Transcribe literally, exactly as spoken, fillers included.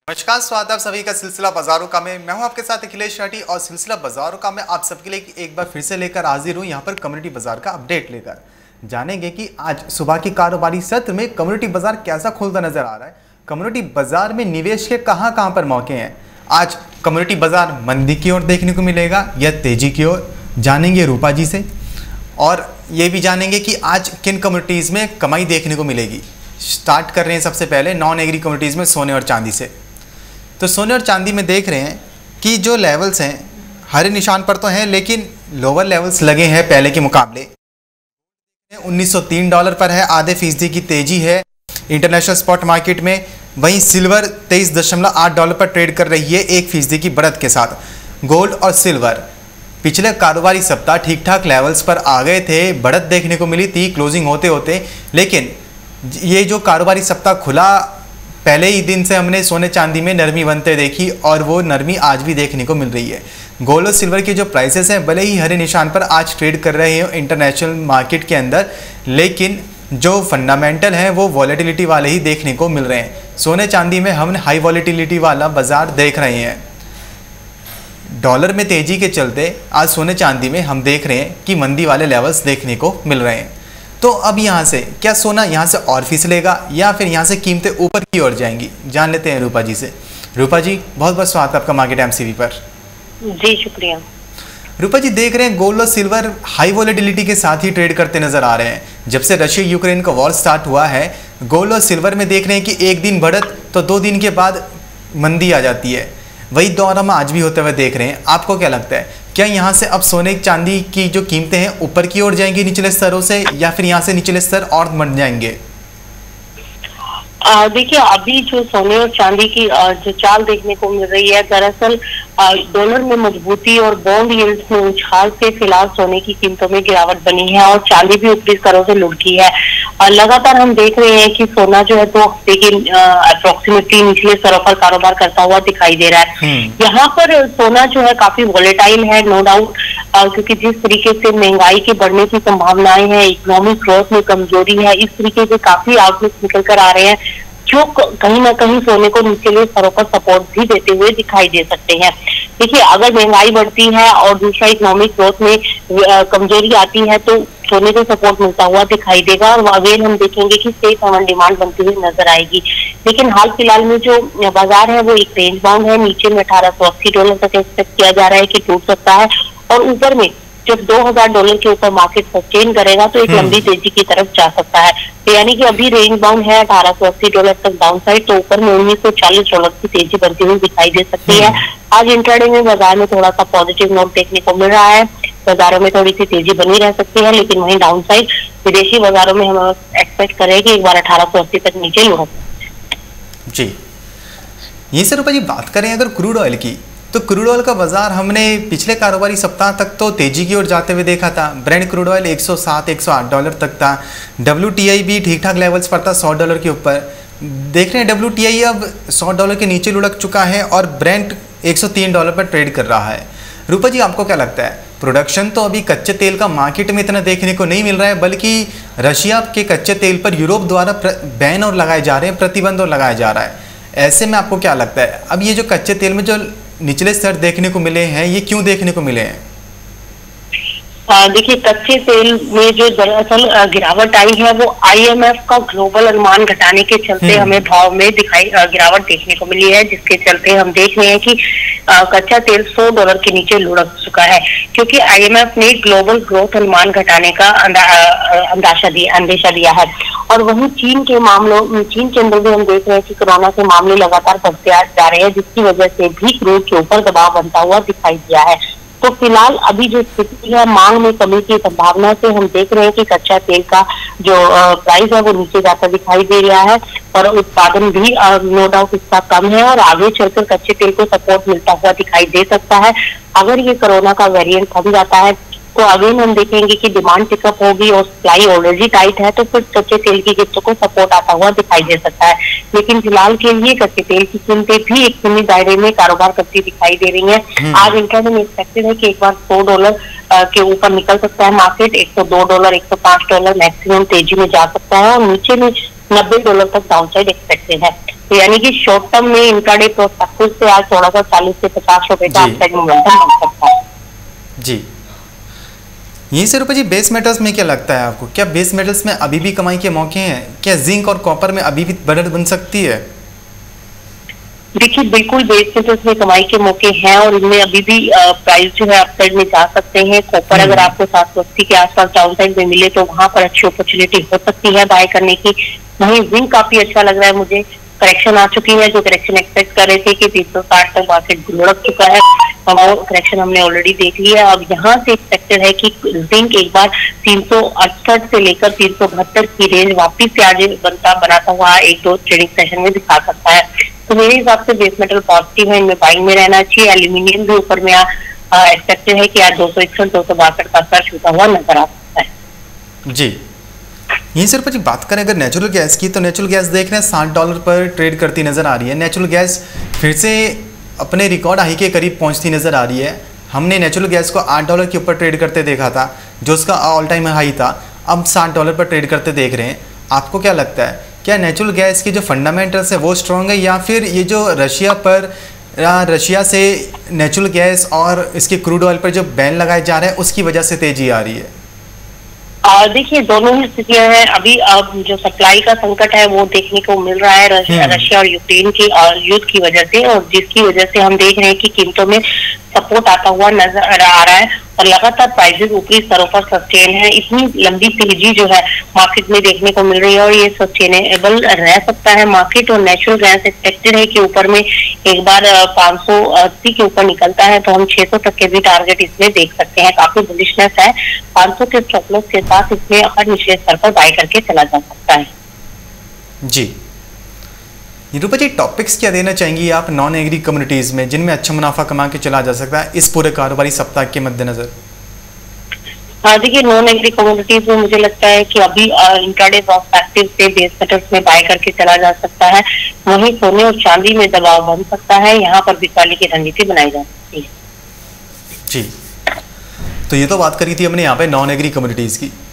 नमस्कार, स्वागत है आप सभी का सिलसिला बाजारों का में। मैं हूं आपके साथ अखिलेश शेट्टी और सिलसिला बाजारों का मैं आप सबके लिए एक बार फिर से लेकर हाजिर हूं यहां पर कम्युनिटी बाजार का अपडेट लेकर। जानेंगे कि आज सुबह की कारोबारी सत्र में कम्युनिटी बाजार कैसा खुलता नजर आ रहा है, कम्युनिटी बाजार में निवेश के कहां कहां पर मौके हैं। आज कम्युनिटी बाजार मंदी की ओर देखने को मिलेगा या तेजी की ओर, जानेंगे रूपा जी से। और ये भी जानेंगे कि आज किन कम्युनिटीज़ में कमाई देखने को मिलेगी। स्टार्ट कर रहे हैं सबसे पहले नॉन एग्री कम्युनिटीज़ में सोने और चांदी से। तो सोने और चांदी में देख रहे हैं कि जो लेवल्स हैं हरे निशान पर तो हैं, लेकिन लोअर लेवल्स लगे हैं पहले के मुकाबले। उन्नीस सौ तीन डॉलर पर है, आधे फीसदी की तेजी है इंटरनेशनल स्पॉट मार्केट में। वहीं सिल्वर तेईस दशमलव आठ डॉलर पर ट्रेड कर रही है एक फीसदी की बढ़त के साथ। गोल्ड और सिल्वर पिछले कारोबारी सप्ताह ठीक ठाक लेवल्स पर आ गए थे, बढ़त देखने को मिली थी क्लोजिंग होते होते, लेकिन ये जो कारोबारी सप्ताह खुला पहले ही दिन से हमने सोने चांदी में नरमी बनते देखी और वो नरमी आज भी देखने को मिल रही है। गोल्ड और सिल्वर के जो प्राइसेस हैं भले ही हरे निशान पर आज ट्रेड कर रहे हो इंटरनेशनल मार्केट के अंदर, लेकिन जो फंडामेंटल हैं वो वॉलेटिलिटी वाले ही देखने को मिल रहे हैं। सोने चांदी में हम हाई वॉलेटिलिटी वाला बाजार देख रहे हैं। डॉलर में तेजी के चलते आज सोने चांदी में हम देख रहे हैं कि मंदी वाले लेवल्स देखने को मिल रहे हैं। तो अब यहाँ से क्या सोना यहाँ से और फिसलेगा या फिर यहाँ से कीमतें ऊपर की ओर जाएंगी, जान लेते हैं रूपा जी से। रूपा जी, बहुत बहुत स्वागत है आपका मार्केट एमसीवी पर। जी शुक्रिया। रूपा जी, देख रहे हैं गोल्ड और सिल्वर हाई वॉलेटिलिटी के साथ ही ट्रेड करते नजर आ रहे हैं। जब से रशिया यूक्रेन का वॉर स्टार्ट हुआ है, गोल्ड और सिल्वर में देख रहे हैं कि एक दिन बढ़त तो दो दिन के बाद मंदी आ जाती है। वही दौर हम आज भी होते हुए देख रहे हैं। आपको क्या लगता है, क्या यहाँ से अब सोने चांदी की जो कीमतें हैं ऊपर की ओर जाएंगी निचले स्तरों से, या फिर यहाँ से निचले स्तर और बढ़ जाएंगे? देखिए, अभी जो सोने और चांदी की आ, जो चाल देखने को मिल रही है, दरअसल डॉलर में मजबूती और बॉन्ड यील्ड्स में उछाल से फिलहाल सोने की कीमतों में गिरावट बनी है और चांदी भी ऊपरी स्तरों से लुढ़की है। लगातार हम देख रहे हैं कि सोना जो है दो हफ्ते की अप्रोक्सीमेटली निचले स्तरों पर कारोबार करता हुआ दिखाई दे रहा है। यहाँ पर सोना जो है काफी वॉलेटाइल है, नो डाउट, क्योंकि जिस तरीके से महंगाई के बढ़ने की संभावनाएं हैं, इकोनॉमिक ग्रोथ में कमजोरी है, इस तरीके से काफी आउटलुक निकल कर आ रहे हैं जो कहीं ना कहीं सोने को निचले स्तरों पर सपोर्ट भी देते हुए दिखाई दे सकते हैं। देखिए, अगर महंगाई बढ़ती है और दूसरा इकोनॉमिक ग्रोथ में कमजोरी आती है तो सोने को सपोर्ट मिलता हुआ दिखाई देगा और अगेन हम देखेंगे कि सेफ हेवन डिमांड बनती हुई नजर आएगी। लेकिन हाल फिलहाल में जो बाजार है वो एक रेंज बाउंड है, नीचे में अठारह सौ अस्सी डॉलर तक एक्सपेक्ट किया जा रहा है कि टूट सकता है और ऊपर में जब दो हज़ार डॉलर के ऊपर मार्केट सस्टेन करेगा तो एक लंबी तेजी की तरफ जा सकता है। तो यानी कि अभी रेंज बाउंड है अठारह सौ अस्सी डॉलर तक डाउन साइड, तो ऊपर में उन्नीस सौ चालीस डॉलर की तेजी बनती हुई दिखाई दे सकती है। आज इंट्राडे में बाजार में थोड़ा सा पॉजिटिव नोट देखने को मिल रहा है, बाजारों में थोड़ी सी तेजी बनी रह सकती है, लेकिन वहीं डाउन साइड विदेशी बाजारों में हम एक्सपेक्ट करें कि एक बार अठारह सौ अस्सी तक नीचे लुढ़क। जी, यही से रूपा जी बात करें अगर क्रूड ऑयल की, तो क्रूड ऑयल का बाजार हमने पिछले कारोबारी सप्ताह तक तो तेजी की ओर जाते हुए देखा था। ब्रेंट क्रूड ऑयल एक सौ सात एक सौ आठ डॉलर तक था। डब्ल्यूटीआई भी ठीक ठाक लेवल्स पर था सौ डॉलर के ऊपर। देख रहे हैं डब्ल्यूटीआई अब सौ डॉलर के नीचे लुढ़क चुका है और ब्रेंट एक सौ तीन डॉलर पर ट्रेड कर रहा है। रूपा जी, आपको क्या लगता है, प्रोडक्शन तो अभी कच्चे तेल का मार्केट में इतना देखने को नहीं मिल रहा है, बल्कि रशिया के कच्चे तेल पर यूरोप द्वारा बैन और लगाए जा रहे हैं, प्रतिबंध और लगाया जा रहा है। ऐसे में आपको क्या लगता है, अब ये जो कच्चे तेल में जो निचले स्तर देखने को मिले हैं ये क्यों देखने को मिले हैं? देखिए, कच्चे तेल में जो दरअसल गिरावट आई है वो आईएमएफ का ग्लोबल अनुमान घटाने के चलते हमें भाव में दिखाई गिरावट देखने को मिली है, जिसके चलते हम देख रहे हैं कि कच्चा तेल सौ डॉलर के नीचे लुढ़क चुका है, क्योंकि आईएमएफ ने ग्लोबल ग्रोथ अनुमान घटाने का अंदाजा दिया अंदेशा दिया है। और वहीं चीन के मामलों चीन के अंदर भी हम देख रहे हैं कि कोरोना के मामले लगातार बढ़ते जा रहे हैं, जिसकी वजह से भी क्रूड के ऊपर दबाव बनता हुआ दिखाई दिया है। तो फिलहाल अभी जो स्थिति है, मांग में कमी की संभावना से हम देख रहे हैं कि कच्चा तेल का जो प्राइस है वो नीचे जाता दिखाई दे रहा है और उत्पादन भी नो डाउट इसका कम है और आगे चलकर कच्चे तेल को सपोर्ट मिलता हुआ दिखाई दे सकता है। अगर ये कोरोना का वेरिएंट थम जाता है तो अगेन हम देखेंगे कि डिमांड पिकअप होगी और सप्लाई ऑलरेडी टाइट है, तो फिर कच्चे तेल की कीमतों को सपोर्ट आता हुआ दिखाई दे सकता है। लेकिन फिलहाल के लिए कच्चे तेल की कीमतें भी एक सीमित दायरे में कारोबार करती दिखाई दे रही हैं। आज इंट्राडे में एक्सपेक्टेड है कि एक बार सौ डॉलर के ऊपर निकल सकता है मार्केट, एक सौ दो डॉलर एक सौ पांच डॉलर मैक्सिमम तेजी में जा सकता है और नीचे में नब्बे डॉलर तक डाउनसाइड एक्सपेक्टेड है। तो यानी कि शॉर्ट टर्म में इंट्राडे प्रोस्पेक्टिव से आज थोड़ा सा चालीस से पचास रुपए का अपसाइड मोमेंटम बन सकता है। जी, यहीं से रुपए जी बेस मेटल्स में क्या लगता है आपको, क्या बेस मेटल्स में अभी भी कमाई के मौके हैं? क्या जिंक और कॉपर में अभी भी बढ़त बन सकती है? देखिए बिल्कुल बेस मेटल्स में कमाई के मौके हैं और इनमें अभी भी प्राइस जो है अपसाइड में जा सकते हैं। कॉपर अगर आपको सात सौ अस्सी के आसपास डाउनसाइड में मिले तो वहां पर अच्छी अपॉर्चुनिटी हो सकती है बाय करने की। वहीं जिंक काफी अच्छा लग रहा है मुझे, करेक्शन आ चुकी है, जो करेक्शन एक्सपेक्ट कर रहे थे कि तीन सौ साठ तक मार्केट लुढ़क चुका है, वो करेक्शन हमने ऑलरेडी देख लिया। अब यहाँ से एक्सपेक्टेड है कि जिंक एक बार तीन सौ अड़सठ से लेकर तीन सौ बहत्तर की रेंज वापिस से आज बनता बनाता हुआ एक दो ट्रेडिंग सेशन में दिखा सकता है। तो मेरे हिसाब से बेस मेटल पॉजिटिव है, इनमें बाइंग में रहना चाहिए। एल्यूमिनियम भी ऊपर में एक्सपेक्टेड है कि आज दो सौ इकसठ दो सौ बासठ का स्तर छूता हुआ नजर आ सकता है। जी, यहीं से ऊपर जी बात करें अगर नेचुरल गैस की, तो नेचुरल गैस देख रहे हैं साठ डॉलर पर ट्रेड करती नजर आ रही है। नेचुरल गैस फिर से अपने रिकॉर्ड हाई के करीब पहुंचती नजर आ रही है। हमने नेचुरल गैस को आठ डॉलर के ऊपर ट्रेड करते देखा था, जो उसका ऑल टाइम हाई था, अब साठ डॉलर पर ट्रेड करते देख रहे हैं। आपको क्या लगता है, क्या नेचुरल गैस की जो फंडामेंटल्स है वो स्ट्रॉन्ग है, या फिर ये जो रशिया पर रशिया से नेचुरल गैस और इसके क्रूड ऑयल पर जो बैन लगाए जा रहे हैं उसकी वजह से तेजी आ रही है? देखिए दोनों ही स्थितियां हैं। अभी अब जो सप्लाई का संकट है वो देखने को मिल रहा है रशिया, रशिया और यूक्रेन की युद्ध की वजह से, और जिसकी वजह से हम देख रहे हैं कि कीमतों में सपोर्ट आता हुआ नजर आ रहा है और लगातार प्राइसेस ऊपरी स्तरों पर सस्टेन है। इतनी लंबी तेजी जो है मार्केट में देखने को मिल रही है और ये सस्टेनेबल रह सकता है मार्केट। और नेचुरल गैस एक्सपेक्टेड है कि ऊपर में एक बार पाँच सौ अस्सी के ऊपर निकलता है तो हम छह सौ तक के भी टारगेट इसमें देख सकते हैं। काफी बुलिशनेस है, पाँच सौ के स्टॉप लॉस के साथ इसमें हर निचले स्तर पर बाय करके चला जा सकता है। जी, निरूपा जी टॉपिक्स क्या देना चाहेंगी आप नॉन एग्री कम्युनिटीज में जिनमें अच्छा मुनाफा कमा के चला जा सकता है इस पूरे कारोबारी सप्ताह के मद्देनजर? हाँ देखिए, नॉन एग्री कम्युनिटीज में मुझे लगता है कि अभी इंट्राडे प्रोस्पेक्टिव से बेस मेटल्स में बाय करके चला जा सकता है। वहीं सोने और चांदी में दबाव बन सकता है, यहाँ पर बिकवाली की रणनीति बनाई जा सकती है। जी, तो ये तो बात करी थी हमने यहाँ पे नॉन एग्री कम्युनिटीज की।